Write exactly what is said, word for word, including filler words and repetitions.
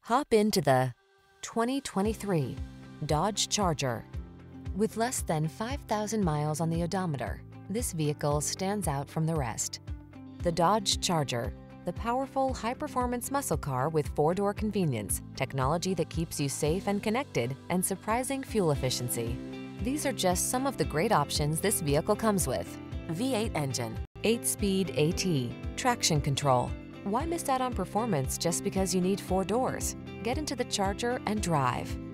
Hop into the twenty twenty-three Dodge Charger. With less than five thousand miles on the odometer, this vehicle stands out from the rest. The Dodge Charger, the powerful, high-performance muscle car with four-door convenience, technology that keeps you safe and connected, and surprising fuel efficiency. These are just some of the great options this vehicle comes with: V eight engine, eight speed A T, traction control. Why miss out on performance just because you need four doors? Get into the Charger and drive.